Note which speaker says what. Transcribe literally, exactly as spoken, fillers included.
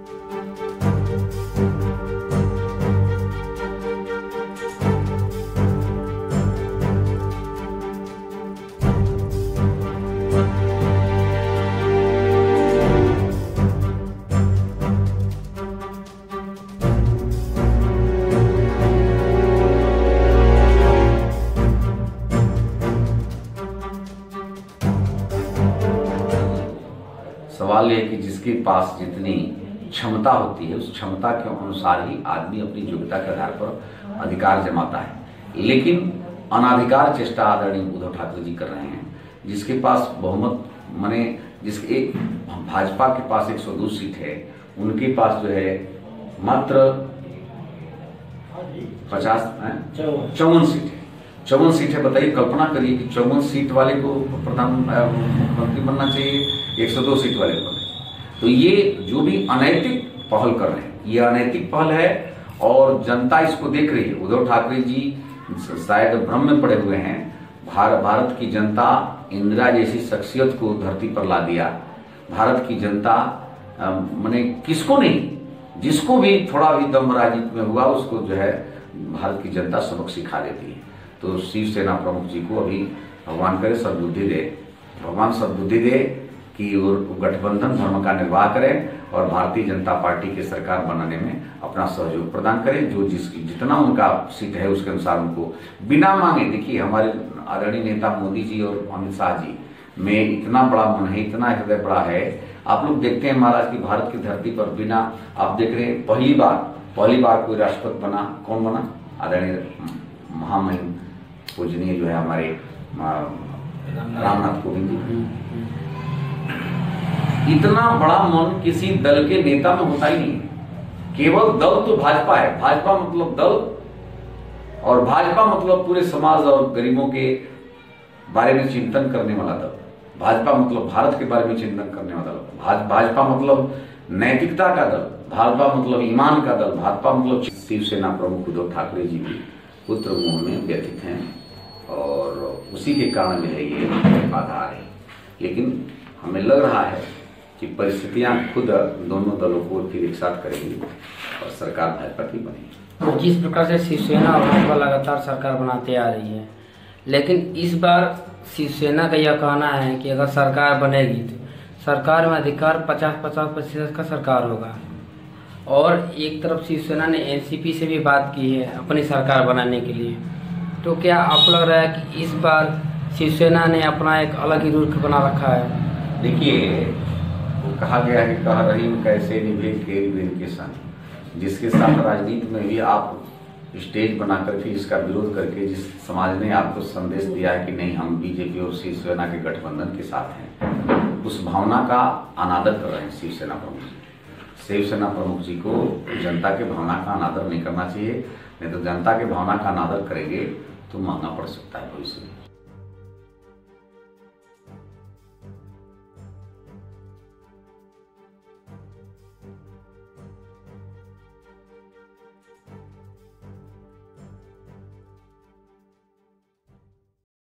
Speaker 1: सवाल यह है कि जिसके पास जितनी क्षमता होती है उस क्षमता के अनुसार ही आदमी अपनी योग्यता के आधार पर अधिकार जमाता है। लेकिन अनाधिकार चेष्टा आदरणीय उद्धव ठाकरे जी कर रहे हैं। जिसके पास बहुमत माने जिसके एक भाजपा के पास एक सौ दो सीट है, उनके पास जो है मात्र पचास चौवन सीट है। चौवन सीट है। बताइए, कल्पना करिए कि चौवन सीट वाले को प्रधानमंत्री बनना चाहिए, एक सौ दो सीट वाले को बनना चाहिए। तो ये जो भी अनैतिक पहल कर रहे हैं, ये अनैतिक पहल है और जनता इसको देख रही है। उद्धव ठाकरे जी शायद भ्रम में पड़े हुए हैं। भार, भारत की जनता इंदिरा जैसी शख्सियत को धरती पर ला दिया। भारत की जनता माने किसको नहीं, जिसको भी थोड़ा भी दम राजनीति में हुआ उसको जो है भारत की जनता सबक सिखा देती है। तो शिवसेना प्रमुख जी को अभी भगवान करे सद्बुद्धि दे, भगवान सद्बुद्धि दे कि वो गठबंधन धर्म का निर्वाह करें और भारतीय जनता पार्टी की सरकार बनाने में अपना सहयोग प्रदान करें। जो जिसकी जितना उनका सीट है उसके अनुसार उनको बिना मांगे, देखिए हमारे आदरणीय नेता मोदी जी और अमित शाह जी में इतना बड़ा मन है, इतना हृदय बड़ा है। आप लोग देखते हैं महाराज की भारत की धरती पर बिना, आप देख रहे हैं पहली बार पहली बार कोई राष्ट्रपति बना, कौन बना? आदरणीय महामहिम पूजनीय जो है हमारे रामनाथ कोविंद जी। इतना बड़ा मन किसी दल के नेता में होता ही नहीं। केवल दल तो भाजपा है, भाजपा मतलब दल, और भाजपा मतलब पूरे समाज और गरीबों के बारे में चिंतन करने वाला दल। भाजपा मतलब भारत के बारे में चिंतन करने वाला दल। भाजपा मतलब नैतिकता का दल, भाजपा मतलब ईमान का दल, भाजपा मतलब शिवसेना प्रमुख उद्धव ठाकरे जी भी पुत्र मोह में व्यथित हैं और उसी के कारण जो है ये बाधा आ रही। लेकिन हमें लग रहा है कि परिस्थितियां खुद दोनों दलों को फिर एक साथ करेंगी और सरकार भाजपा की बनेगी।
Speaker 2: जिस प्रकार से शिवसेना और भाजपा लगातार सरकार बनाते आ रही है, लेकिन इस बार शिवसेना का यह कहना है कि अगर सरकार बनेगी तो सरकार में अधिकार पचास पचास प्रतिशत का सरकार होगा। और एक तरफ शिवसेना ने एनसीपी से भी बात की है अपनी सरकार बनाने के लिए। तो क्या आपको लग रहा है कि इस बार शिवसेना ने अपना एक अलग ही रुख बना रखा है?
Speaker 1: देखिए, वो कहा गया है कह रहीम कैसे निभे खेल बिन के संग। जिसके साथ राजनीति में भी आप स्टेज बना करके इसका विरोध करके जिस समाज ने आपको संदेश दिया है कि नहीं हम बीजेपी और शिवसेना के गठबंधन के साथ हैं, उस भावना का अनादर कर रहे हैं शिवसेना प्रमुख जी। शिवसेना प्रमुख जी को जनता के भावना का अनादर नहीं करना चाहिए, नहीं तो जनता के भावना का अनादर करेंगे तो महंगा पड़ सकता है भविष्य में।